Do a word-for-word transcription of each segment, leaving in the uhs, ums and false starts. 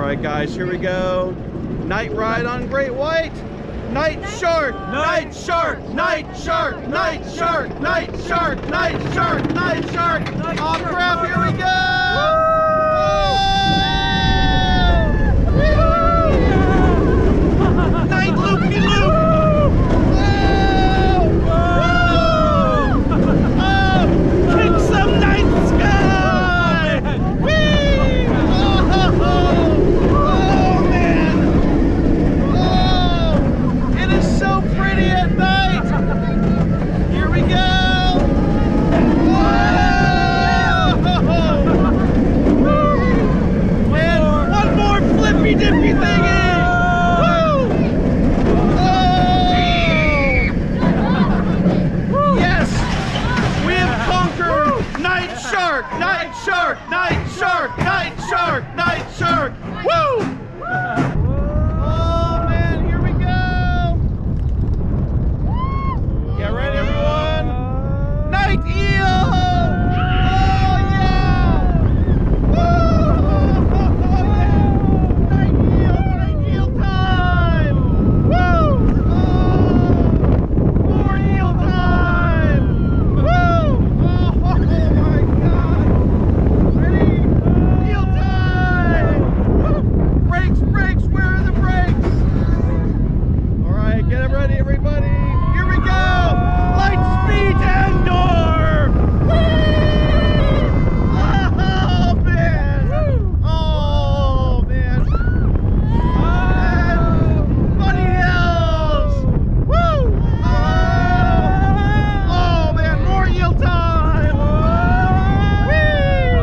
right, guys, here we go. Night ride on Great White. Night shark, night shark, night shark, night shark, night shark, night shark, night shark. Oh crap, here we go! Night loopy loop! Oh, kick some night sky! Whee! Oh man! Oh, it is so pretty at night! Here we go! And one more flippy dippy thingy! Woo! Oh! Yes! We have conquered Night Shark! Night Shark! Night Shark! Night Shark! Night Shark! Woo! Oh man, here we go! Get ready, everyone! Night eel! Oh yeah! Woo! Night eel! Night eel time! Woo! Oh! More eel time! Woo! Oh my god! Ready? Eel time! Woo! Brakes! Brakes! Where are the brakes? All right, get it ready, everybody. Here we go! Light speed Endor! Whee! Oh man! Oh man! And Bunny Hills! Woo! Oh! Oh man! More eel time! Whee!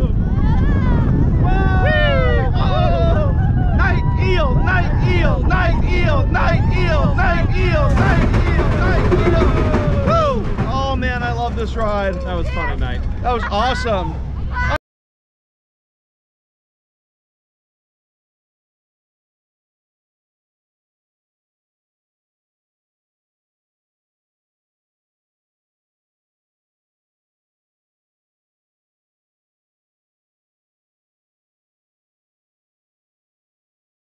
Whee! Oh! Night eel! Night eel! Night eel! Night eel! Night eel! Night eel! Night eel! Woo! Oh man, I love this ride. That was fun at night. That was awesome.